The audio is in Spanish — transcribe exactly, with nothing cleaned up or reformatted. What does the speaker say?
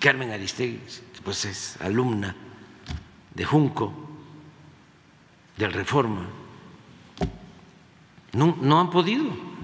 Carmen Aristegui, pues es alumna de Junco, del Reforma. No, no han podido.